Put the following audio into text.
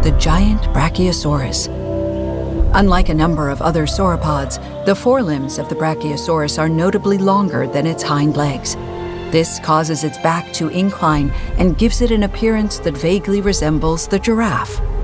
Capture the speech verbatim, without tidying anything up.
the giant Brachiosaurus. Unlike a number of other sauropods, the forelimbs of the Brachiosaurus are notably longer than its hind legs. This causes its back to incline and gives it an appearance that vaguely resembles the giraffe.